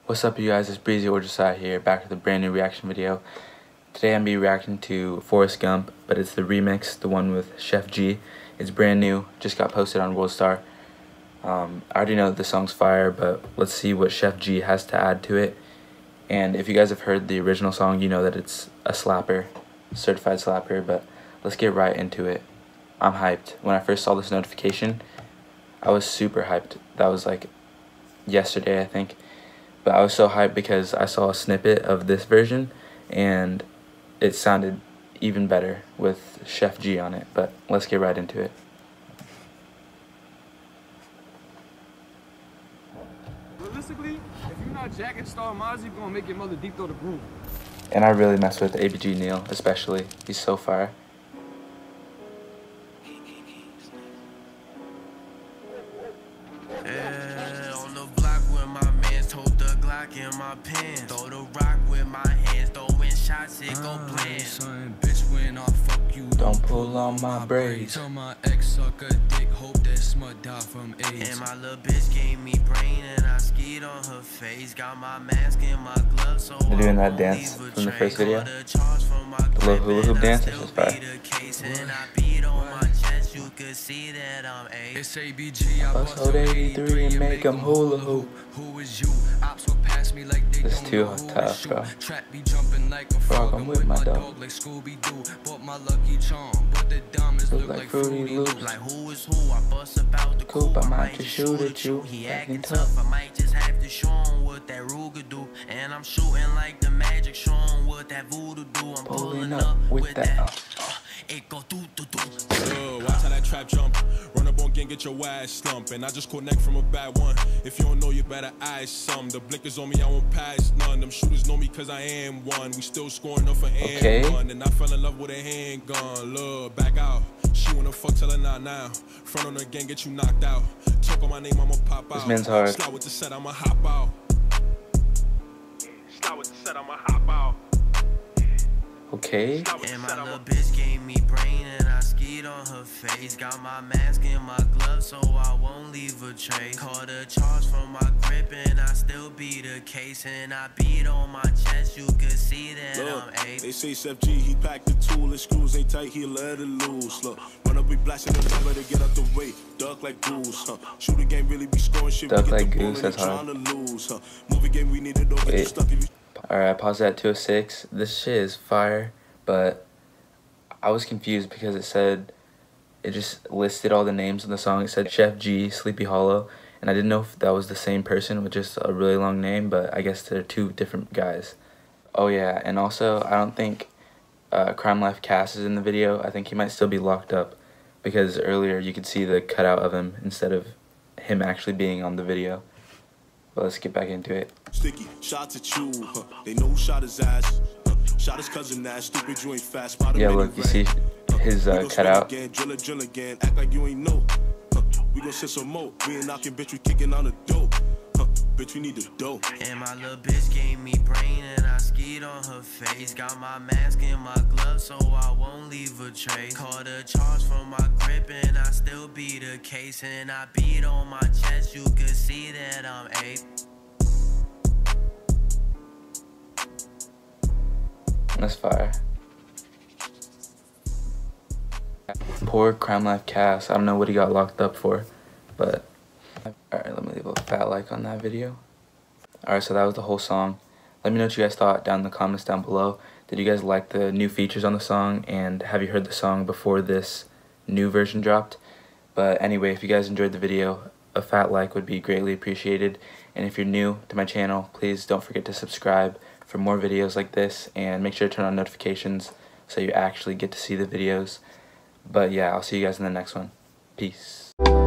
What's up, you guys? It's Breezy or Josiah here, back with a brand new reaction video. Today I'm going to be reacting to Forrest Gump, but it's the remix, the one with Chef G. It's brand new, just got posted on Worldstar. I already know that the song's fire, but let's see what Chef G has to add to it. And if you guys have heard the original song, you know that it's a slapper, certified slapper, but let's get right into it. I'm hyped. When I first saw this notification, I was super hyped. That was like yesterday, I think. But I was so hyped because I saw a snippet of this version and it sounded even better with Chef G on it. But let's get right into it. Realistically, if you're not Jack and Star Mozzie, you're gonna make your mother deep throw the broom. And I really mess with ABG Neal, especially. He's so fire. In my pants, throw the rock with my hands, throwing shots, it go bland. Son, bitch, when I fuck you, don't pull on my braids. Tell my ex suck a dick, hope that smut die from AIDS. And my little bitch gave me brain and I skied on her face. Got my mask and my gloves, so they're doing that dance from the first video. The little hula hoop dance, that's just fire. You could see that I'm A. It's ABG, I bust out 83 and make them hula hoop. Who is you? Ops will pass me like they this don't too know who tough, bro. Trap be jumping like a frog. I'm with my dog like Scooby-Doo. Bought my lucky charm, but the diamonds look like Fruity Loops. Like who is who? I bust about the coupe. I might just shoot at you. He acting tough. I might just have to show him what that Ruger do. And I'm shooting like the magic, show him what that voodoo do. I'm pulling up with that. It go do. Watch how that trap jump. Run up on gang, get your ass slump. And I just connect from a bad one. If you don't know, you better eyes some. The blickers on me, I won't pass none. Them shooters know me cause I am one. We still scoring up for one. And I fell in love with a handgun. Look, back out. She wanna fuck till her not now. Front on her gang, get you knocked out. Talk on my name, I'ma pop out. This man's hard. Slide with the set, I'ma hop out. Slide with the set, I'ma hop out. Okay. And my little bitch gave me brain and I skied on her face. Got my mask and my gloves so I won't leave a trace. Caught a charge from my grip and I still beat the case. And I beat on my chest, you could see that I'm A. They say Chef G, he packed the tool. His screws ain't tight, he let it loose. Look, run up, we blasting the number to get out the way. Duck like goose, Shoot the game, really be scoring shit. Duck like goose, that's hard. Movie game, we need it over. Alright, I paused at 206. This shit is fire, but I was confused because it just listed all the names of the song. It said Chef G, Sleepy Hollow, and I didn't know if that was the same person with just a really long name, but I guess they're two different guys. Oh yeah, and also I don't think Crime Life Cass is in the video. I think he might still be locked up because earlier you could see the cutout of him instead of him actually being on the video. But let's get back into it. Sticky, shots at you, they know who shot his ass. Shot his cousin Nash, stupid, you ain't fast. Yeah, look, you see his cutout. Drill again, act like you ain't know. We gon' send some more. We ain't knocking, bitch, we kicking on the dope. Bitch, we need the dope. And my little bitch gave me brain and I skied on her face. Got my mask and my gloves so I won't leave a trace. Caught a charge from my grip and I still beat the case. And I beat on my chest, you could see that I'm A. That's fire. Poor Crime Life Cass. I don't know what he got locked up for, but alright, let me leave a fat like on that video. Alright, so that was the whole song. Let me know what you guys thought down in the comments down below. Did you guys like the new features on the song, and have you heard the song before this new version dropped? But anyway, if you guys enjoyed the video, a fat like would be greatly appreciated. And if you're new to my channel, please don't forget to subscribe for more videos like this, and make sure to turn on notifications so you actually get to see the videos. But yeah, I'll see you guys in the next one. Peace.